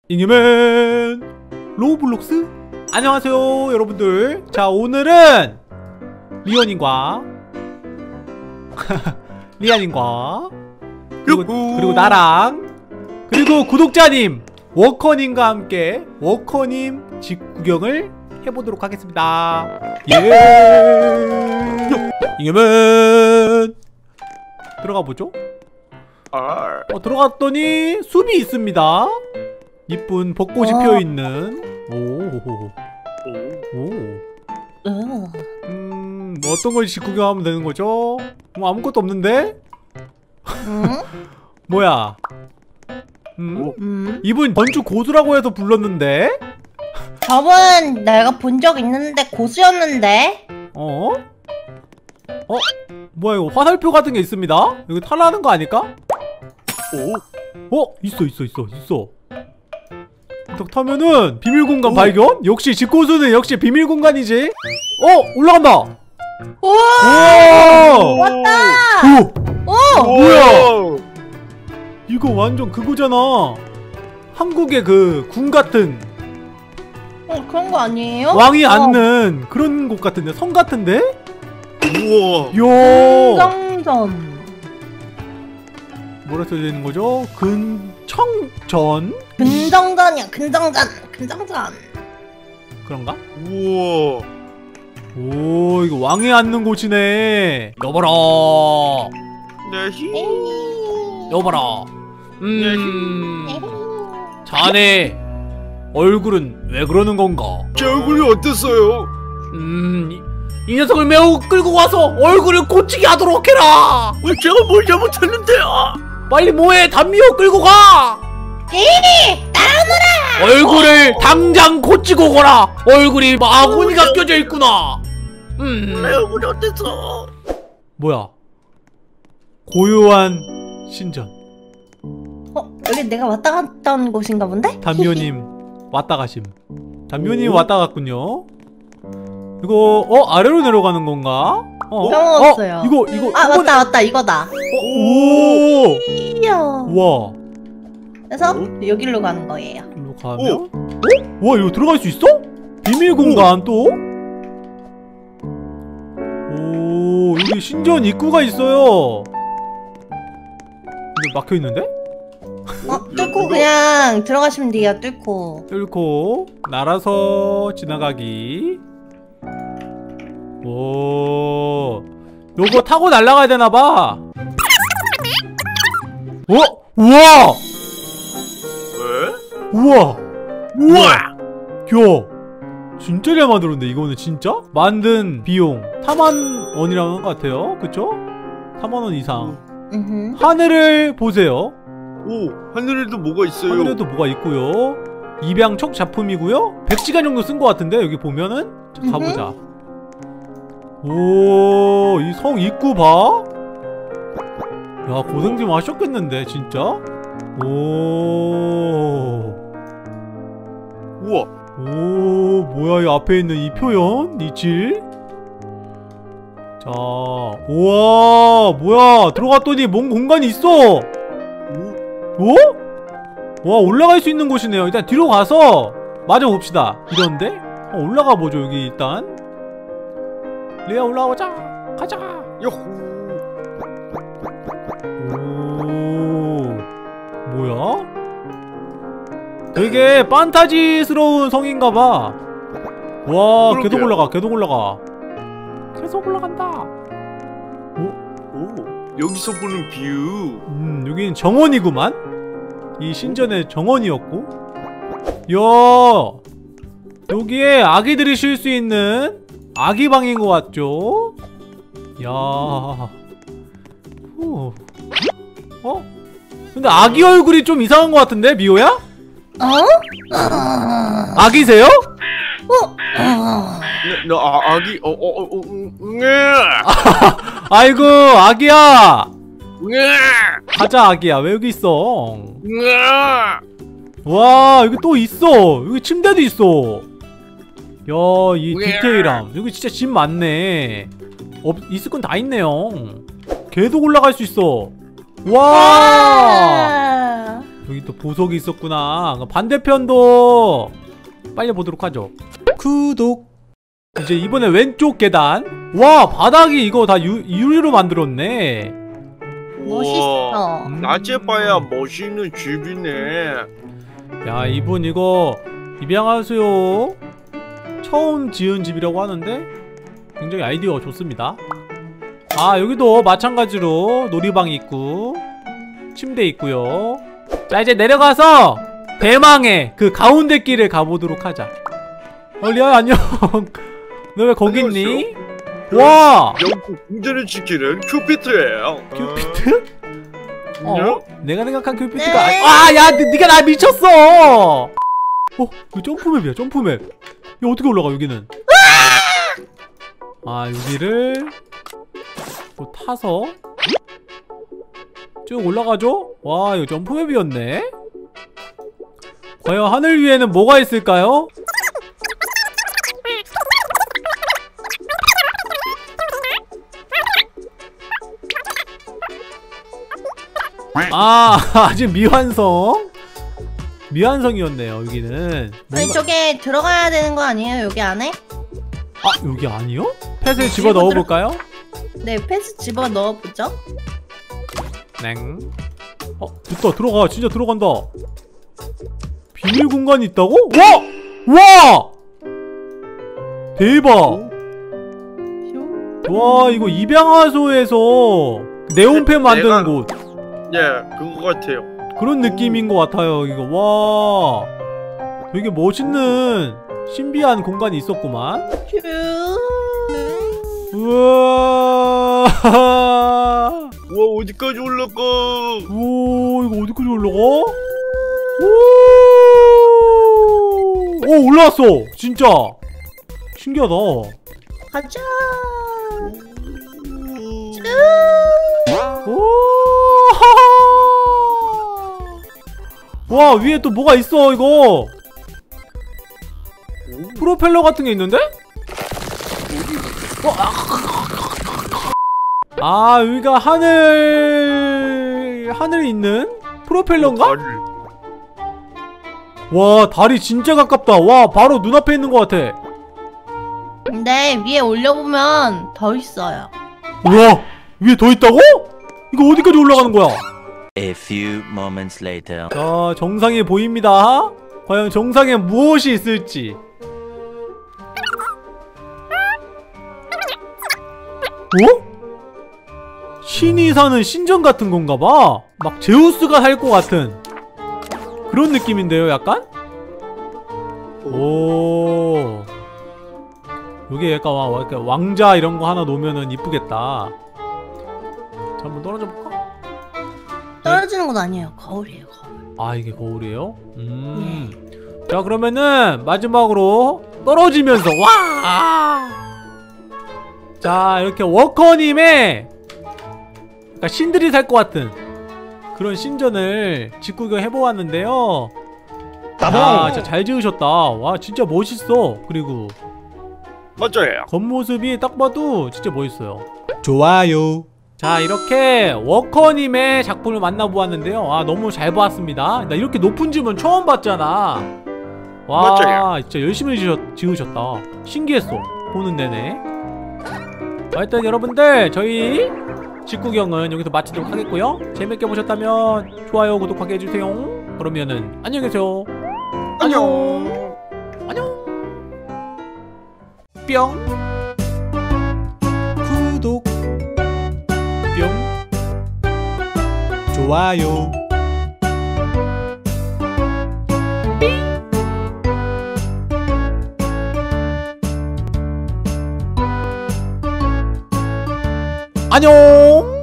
잉여맨 로블록스? 안녕하세요 여러분들. 자, 오늘은 리언님과 리안님과 그리고 나랑 그리고 구독자님 워커님과 함께 워커님 집 구경을 해보도록 하겠습니다. 예. 잉여맨 들어가보죠. 들어갔더니 숲이 있습니다. 이쁜 벚꽃이 피어있는. 뭐 어떤 걸 구경하면 되는 거죠? 뭐 아무것도 없는데? 뭐야? 이분 전주 고수라고 해서 불렀는데? 저분 내가 본 적 있는데 고수였는데? 뭐야 이거 화살표 같은 게 있습니다? 이거 탈라는 거 아닐까? 있어. 딱 타면은 비밀 공간 발견? 역시 집고수는 역시 비밀 공간이지. 올라간다. 오! 왔다. 뭐야? 이거 완전 그거잖아. 한국의 그 궁 같은. 그런 거 아니에요? 왕이 앉는 그런 곳 같은데, 성 같은데? 우와. 금정전. 뭐라 써져 있는 거죠? 근청전? 근정전이야. 근정전. 그런가? 우와. 오, 이거 왕이 앉는 곳이네. 여봐라. 여봐라. 자네 얼굴은 왜 그러는 건가? 제 얼굴이 어땠어요? 이 녀석을 매우 끌고 와서 얼굴을 고치게 하도록 해라. 제가 뭘 잘못했는데요? 빨리 뭐해? 담미호 끌고 가. 따라오너라. 얼굴을 당장 고치고 오거라. 얼굴이 마구니가 껴져 있구나. 내 얼굴이 어땠어? 뭐야? 고요한 신전. 여기 내가 왔다 갔던 곳인가 본데? 담미호님 왔다 가심. 담미호님 왔다 갔군요. 이거 아래로 내려가는 건가? 까먹었어요. 이거 맞다 이거다. 오! 이야. 와. 그래서 여기로 가는 거예요. 일로 가면? 와, 이거 들어갈 수 있어? 비밀 공간 또? 오, 여기 신전 입구가 있어요. 근데 막혀 있는데? 뚫고 그냥 들어가시면 돼요. 뚫고 날아서 지나가기. 오, 요거 타고 날아가야 되나봐. 우와! 우와! 야! 진짜 잘 만들었네. 이거는 진짜? 만든 비용 4만원이라는 것 같아요. 그쵸? 4만원 이상. 하늘을 보세요. 하늘에도 뭐가 있어요? 하늘에도 뭐가 있고요. 입양촉 작품이고요. 100시간 정도 쓴 것 같은데 여기 보면은. 자, 가보자. 오, 이 성 입구 봐. 야, 고생 좀 하셨겠는데 진짜. 우와. 오, 뭐야 이 앞에 있는 이 표현, 이 질. 자, 우와, 뭐야 들어갔더니 뭔 공간이 있어. 와, 올라갈 수 있는 곳이네요. 일단 뒤로 가서 맞아봅시다. 이런데? 올라가 보죠. 여기 일단 리아 올라오자. 가자. 요호. 오, 뭐야? 되게 판타지스러운 성인가봐. 와, 계속 올라가. 계속 올라간다. 여기서 보는 뷰. 여기는 정원이구만. 이 신전의 정원이었고. 야, 여기에 아기들이 쉴 수 있는 아기방인 것 같죠? 야. 근데 아기 얼굴이 좀 이상한 것 같은데, 미호야? 아기세요? 아기. 아이고, 아기야. 가자, 아기야. 왜 여기 있어? 와, 여기 또 있어. 여기 침대도 있어. 야, 이 디테일함. 여기 진짜 집 많네. 있을 건 다 있네요. 계속 올라갈 수 있어. 와, 여기 또 보석이 있었구나. 반대편도 빨리 보도록 하죠. 구독. 이제 이번에 왼쪽 계단. 와, 바닥이 이거 다 유리로 만들었네. 멋있어. 낮에 봐야 멋있는 집이네. 야, 이분 이거 입양하세요. 처음 지은 집이라고 하는데 굉장히 아이디어가 좋습니다. 아, 여기도 마찬가지로 놀이방이 있고 침대 있고요. 자, 이제 내려가서 대망의 그 가운데 길을 가보도록 하자. 리아야, 안녕. 너 왜 거기 있니? 와! 영국 궁전을 지키는 큐피트예요. 큐피트? 내가 생각한 큐피트가 네. 야, 네가 나 미쳤어! 이거 점프맵이야, 점프맵. 이거 어떻게 올라가, 여기는? 여기를 또 타서 쭉 올라가죠? 와, 이거 점프맵이었네? 과연 하늘 위에는 뭐가 있을까요? 아직 미완성이었네요. 여기는 아니 저게 들어가야 되는 거 아니에요? 여기 안에? 여기 아니요? 펫을 집어 넣어볼까요? 네, 패스 집어 넣어보죠. 냉. 됐다. 들어가. 진짜 들어간다. 비밀 공간이 있다고? 와! 대박. 와, 이거 입양하소에서 네온펜 만드는 곳. 예, 그거 같아요. 그런 느낌인 것 같아요. 이거 와, 되게 멋있는 신비한 공간이 있었구만. 우와. 우와, 어디까지 올라가? 오, 이거 어디까지 올라가? 오, 올라왔어. 진짜 신기하다. 가자. 와, 위에 또 뭐가 있어. 이거 프로펠러 같은 게 있는데? 여기가 하늘이 있는 프로펠러인가? 와, 달이 진짜 가깝다. 와, 바로 눈앞에 있는 것 같아. 근데 위에 올려보면 더 있어요. 우와, 위에 더 있다고? 이거 어디까지 올라가는 거야? A few moments later. 자, 정상에 보입니다. 과연 정상에 무엇이 있을지. 신이 사는 신전 같은 건가봐. 막 제우스가 살 것 같은 그런 느낌인데요, 약간? 오, 요게 약간 왕자 이런 거 하나 놓으면은 이쁘겠다. 자, 한번 떨어져 볼까? 떨어지는 건 아니에요. 거울이에요, 거울. 이게 거울이에요? 자, 그러면은 마지막으로 떨어지면서 자, 이렇게 워커님의 신들이 살 것 같은 그런 신전을 직구경 해보았는데요. 진짜 잘 지으셨다. 와, 진짜 멋있어. 그리고 맞아요. 겉모습이 딱 봐도 진짜 멋있어요. 좋아요. 자, 이렇게 워커님의 작품을 만나보았는데요. 너무 잘 보았습니다. 나 이렇게 높은 집은 처음 봤잖아. 와, 맞아요. 진짜 열심히 지으셨다. 신기했어, 보는 내내. 일단 여러분들, 저희 직구경은 여기서 마치도록 하겠고요. 재밌게 보셨다면 좋아요, 구독하게 해주세요. 그러면은 안녕히 계세요. 안녕. 뿅. 구독. 뿅. 좋아요. 안녕.